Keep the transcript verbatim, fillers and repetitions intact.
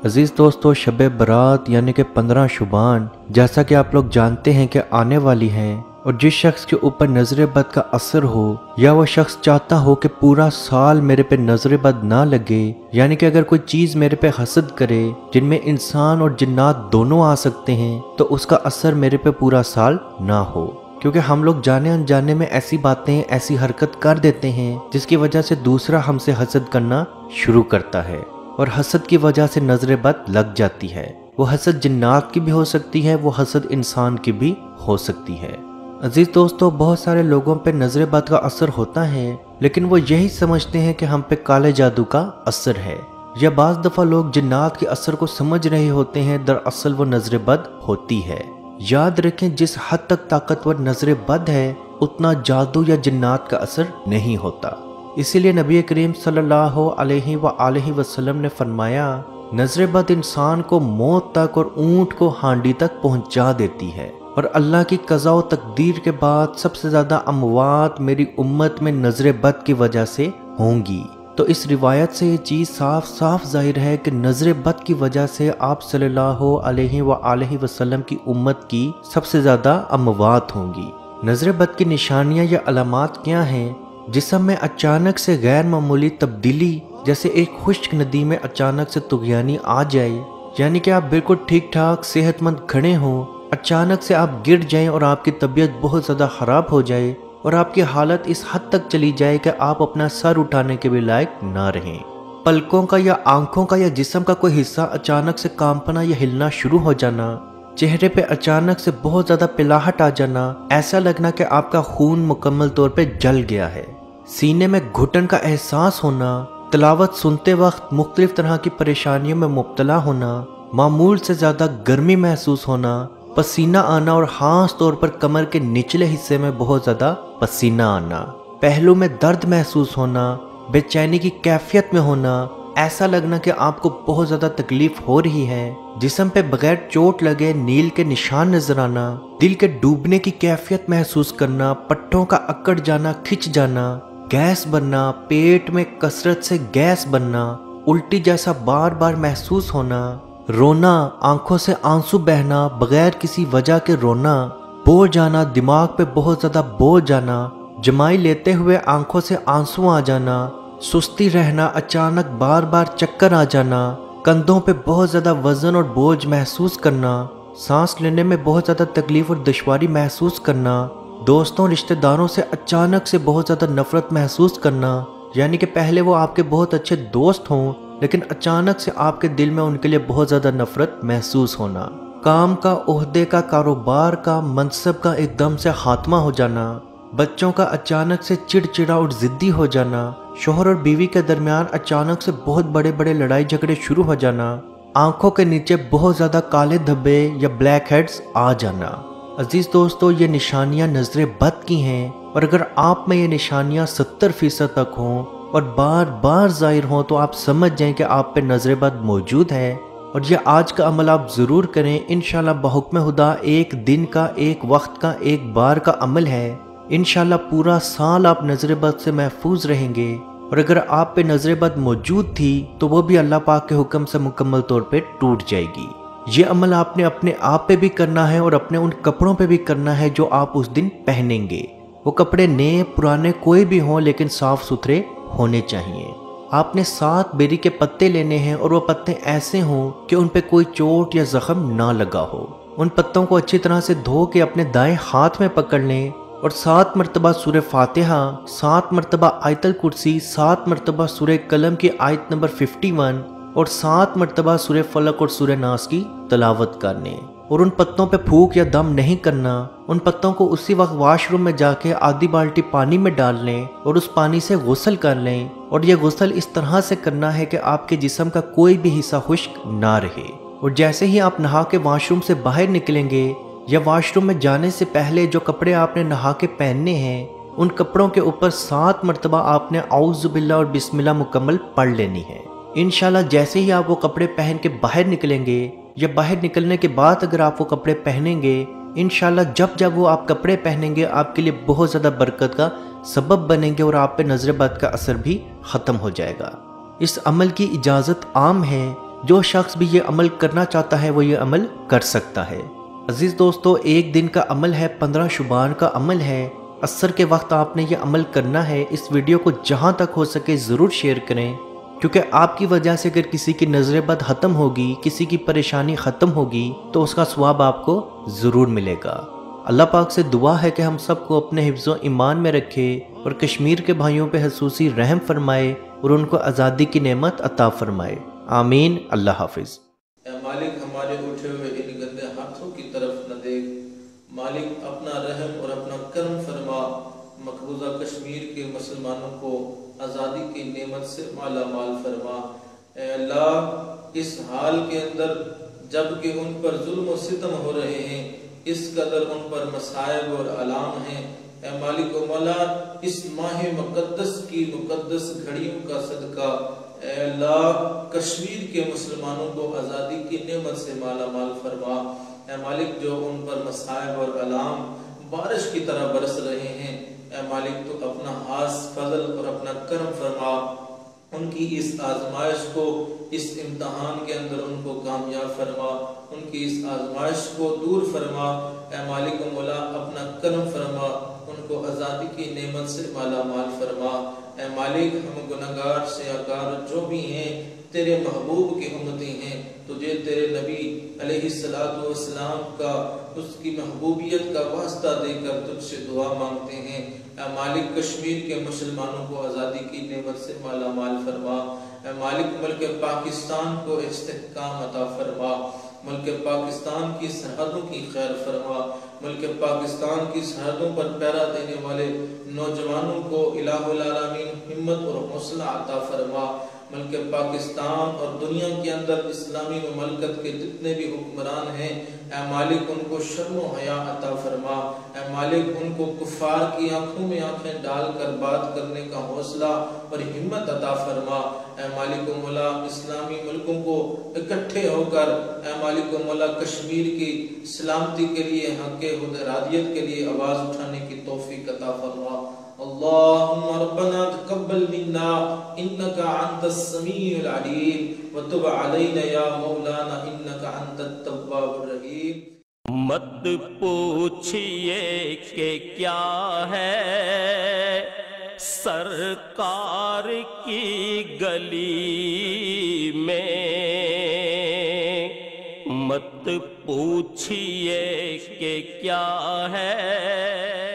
अजीज़ दोस्तों, शब बरात यानी कि पंद्रह शुबान जैसा कि आप लोग जानते हैं कि आने वाली हैं, और जिस शख्स के ऊपर नजर बद का असर हो या वो शख्स चाहता हो कि पूरा साल मेरे पे नजर बद ना लगे, यानी कि अगर कोई चीज़ मेरे पे हसद करे जिनमें इंसान और जिन्नात दोनों आ सकते हैं, तो उसका असर मेरे पे पूरा साल ना हो। क्योंकि हम लोग जाने अनजाने में ऐसी बातें ऐसी हरकत कर देते हैं जिसकी वजह से दूसरा हमसे हसद करना शुरू करता है, और हसद की वजह से नजर बद लग जाती है। वो हसद जिन्नात की भी हो सकती है, वो हसद इंसान की भी हो सकती है। अजीज दोस्तों, बहुत सारे लोगों पे नजर बद का असर होता है, लेकिन वो यही समझते हैं कि हम पे काले जादू का असर है, या बाज़ दफ़ा लोग जिन्नात के असर को समझ रहे होते हैं, दरअसल वो नजर बद होती है। याद रखें, जिस हद तक ताकतवर नजर बद है उतना जादू या जिन्नात का असर नहीं होता। इसीलिए नबी करीम सल्लल्लाहु अलैहि व आलिहि वसल्लम ने फरमाया, नजर बद इंसान को मौत तक और ऊंट को हांडी तक पहुंचा देती है, और अल्लाह की कज़ा व तकदीर के बाद सबसे ज़्यादा अमवात मेरी उम्मत में नजर बद की वजह से होंगी। तो इस रिवायत से ये चीज़ साफ साफ जाहिर है कि नजर बद की वजह से आप सल्लल्लाहु अलैहि व आलिहि वसल्लम की उम्मत की सबसे ज़्यादा अमवात होंगी। नजर बद की निशानियाँ या अलामात क्या हैं? जिस्म में अचानक से गैर मामूली तब्दीली, जैसे एक खुश्क नदी में अचानक से तुग़यानी आ जाए, यानी कि आप बिल्कुल ठीक ठाक सेहतमंद खड़े हों, अचानक से आप गिर जाएं और आपकी तबीयत बहुत ज़्यादा ख़राब हो जाए, और आपकी हालत इस हद तक चली जाए कि आप अपना सर उठाने के भी लायक ना रहें। पलकों का या आंखों का या जिस्म का कोई हिस्सा अचानक से कांपना या हिलना शुरू हो जाना, चेहरे पे अचानक से बहुत ज़्यादा पिलाहट आ जाना, ऐसा लगना कि आपका खून मुकम्मल तौर पे जल गया है, सीने में घुटन का एहसास होना, तिलावत सुनते वक्त मुख्तलिफ तरह की परेशानियों में मुब्तला होना, मामूल से ज़्यादा गर्मी महसूस होना, पसीना आना और खास तौर पर कमर के निचले हिस्से में बहुत ज़्यादा पसीना आना, पहलू में दर्द महसूस होना, बेचैनी की कैफियत में होना, ऐसा लगना कि आपको बहुत ज़्यादा तकलीफ हो रही है, जिस्म पे बगैर चोट लगे नील के निशान नजर आना, दिल के डूबने की कैफियत महसूस करना, पट्टों का अकड़ जाना, खिंच जाना, गैस बनना, पेट में कसरत से गैस बनना, उल्टी जैसा बार बार महसूस होना, रोना, आंखों से आंसू बहना, बगैर किसी वजह के रोना, बोझ जाना, दिमाग पे बहुत ज़्यादा बोझ जाना, जमाई लेते हुए आंखों से आंसू आ जाना, सुस्ती रहना, अचानक बार बार चक्कर आ जाना, कंधों पे बहुत ज़्यादा वज़न और बोझ महसूस करना, सांस लेने में बहुत ज़्यादा तकलीफ और दुश्वारी महसूस करना, दोस्तों रिश्तेदारों से अचानक से बहुत ज़्यादा नफरत महसूस करना, यानी कि पहले वो आपके बहुत अच्छे दोस्त हों, लेकिन अचानक से आपके दिल में उनके लिए बहुत ज़्यादा नफरत महसूस होना, काम का, ओहदे का, कारोबार का, मनसब का एकदम से खात्मा हो जाना, बच्चों का अचानक से चिड़चिड़ा और ज़िद्दी हो जाना, शोहर और बीवी के दरमियान अचानक से बहुत बड़े बड़े लड़ाई झगड़े शुरू हो जाना, आंखों के नीचे बहुत ज़्यादा काले धब्बे या ब्लैक हेड्स आ जाना। अजीज़ दोस्तों, ये निशानियाँ नजर बद की हैं, और अगर आप में ये निशानियाँ सत्तर फीसद तक हों और बार बार ज़ाहिर हों, तो आप समझ जाएं कि आप पे नजर बद मौजूद है, और ये आज का अमल आप ज़रूर करें। इंशाल्लाह बहुक्म खुदा एक दिन का, एक वक्त का, एक बार का अमल है। इंशाल्लाह पूरा साल आप नजर बद से महफूज रहेंगे, और अगर आप पे नजर बद मौजूद थी तो वो भी अल्लाह पाक के हुक्म से मुकम्मल तौर पे टूट जाएगी। ये अमल आपने अपने आप पे भी करना है और अपने उन कपड़ों पे भी करना है जो आप उस दिन पहनेंगे। वो कपड़े नए पुराने कोई भी हों, लेकिन साफ सुथरे होने चाहिए। आपने सात बेरी के पत्ते लेने हैं, और वो पत्ते ऐसे हों कि उन पे कोई चोट या जख्म ना लगा हो। उन पत्तों को अच्छी तरह से धो के अपने दाएं हाथ में पकड़ लें, और सात मरतबा सूरह फातिहा, सात मरतबा आयतल कुर्सी, सात मरतबा सूरह कलम की आयत नंबर इक्यावन, और सात मरतबा सूरह फलक और सूरह नास की तलावत करने। और उन पत्तों पे फूक या दम नहीं करना। उन पत्तों को उसी वक्त वॉशरूम में जाके आधी बाल्टी पानी में डाल लें और उस पानी से गुस्ल कर लें, और ये गुस्ल इस तरह से करना है कि आपके जिस्म का कोई भी हिस्सा खुश्क ना रहे। और जैसे ही आप नहा के वॉशरूम से बाहर निकलेंगे या वॉशरूम में जाने से पहले जो कपड़े आपने नहा के पहनने हैं, उन कपड़ों के ऊपर सात मरतबा आपने औज़ु बिल्लाह और बिस्मिल्लाह मुकम्मल पढ़ लेनी है। इंशाल्लाह जैसे ही आप वो कपड़े पहन के बाहर निकलेंगे या बाहर निकलने के बाद अगर आप वो कपड़े पहनेंगे, इंशाल्लाह जब जब वो आप कपड़े पहनेंगे आपके लिए बहुत ज़्यादा बरकत का सबब बनेंगे, और आप पे नजर बद का असर भी ख़त्म हो जाएगा। इस अमल की इजाज़त आम है, جو شخص بھی یہ عمل کرنا چاہتا ہے وہ یہ عمل کر سکتا ہے۔ عزیز دوستو، ایک دن کا عمل ہے، پندرہ شبان کا عمل ہے، عصر کے وقت آپ نے یہ عمل کرنا ہے۔ اس ویڈیو کو جہاں تک ہو سکے ضرور شیئر کریں، کیونکہ آپ کی وجہ سے اگر کسی کی نظر بد ختم ہوگی، کسی کی پریشانی ختم ہوگی تو اس کا ثواب آپ کو ضرور ملے گا۔ اللہ پاک سے دعا ہے کہ ہم سب کو اپنے حفظ و ایمان میں رکھے اور کشمیر کے بھائیوں پہ خصوصی رحم فرمائے اور ان کو آزادی کی نعمت عطا فرمائے، آمین۔ اللہ حافظ۔ اے مالک، ہمارے اٹھے ہوئے ان گندے ہاتھوں کی طرف نہ دیکھ، مالک اپنا رحم اور اپنا کرم فرما، مقبوضہ کشمیر کے مسلمانوں کو آزادی کی نعمت سے مالا مال فرما۔ اے اللہ، اس حال کے اندر جب کہ ان پر ظلم و ستم ہو رہے ہیں، اس قدر ان پر مصائب اور علام ہیں، اے مالک و مولا، اس ماہ مقدس کی مقدس گھڑیوں کا صدقہ اے اللہ کشمیر کے مسلمانوں کو آزادی کی نعمت سے مالا مال فرما۔ اے مالک، جو ان پر مصائب اور علام بارش کی طرح برس رہے ہیں، اے مالک تو اپنا خاص فضل اور اپنا کرم فرما، ان کی اس آزمائش کو، اس امتحان کے اندر ان کو کامیاب فرما، ان کی اس آزمائش کو دور فرما۔ اے مالک و مولا، اپنا کرم فرما، ان کو آزادی کی نعمت سے مالا مال فرما۔ اے مالک، ہم گناہگار سیاکار جو بھی ہیں، تیرے محبوب کی امتی ہیں، تجھے تیرے نبی علیہ السلام کا، اس کی محبوبیت کا واسطہ دے کر تجھ سے دعا مانگتے ہیں۔ اے مالک، کشمیر کے مسلمانوں کو آزادی کی نعمت سے مالا مال فرما۔ اے مالک، ملک پاکستان کو استحکام عطا فرما، ملک پاکستان کی سرحدوں کی خیر فرما، ملک پاکستان کی سرحدوں پر پہرا دینے والے نوجوانوں کو الہ العالمین ہمت اور حوصلہ عطا فرما۔ ملک پاکستان اور دنیا کے اندر اسلامی مملکت کے جتنے بھی حکمران ہیں، اے مالک ان کو شرم و حیا عطا فرما۔ اے مالک، ان کو کفار کی آنکھوں میں آنکھیں ڈال کر بات کرنے کا حوصلہ اور ہمت عطا فرما۔ اے مالک و مولا، اسلامی ملکوں کو اکٹھے ہو کر اے مالک و مولا کشمیر کی سلامتی کے لیے، حق حدرادیت کے لیے آواز اٹھانے کی توفیق عطا فرما۔ اللہم ربنا تقبل منا انکا انت السمیع العلیم وتب علینا یا مولانا انکا انت التواب الرحیم۔ مت پوچھئے کہ کیا ہے سرکار کی گلی میں، مت پوچھئے کہ کیا ہے